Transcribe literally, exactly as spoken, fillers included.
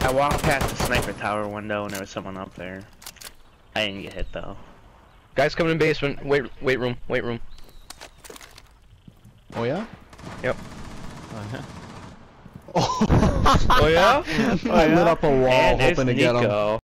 I walked past the sniper tower window and there was someone up there. I didn't get hit though. Guys coming in basement. Wait, wait room, wait room. Oh yeah? Yep. Oh yeah? Oh yeah? I lit up a wall And there's hoping to get him. Nico.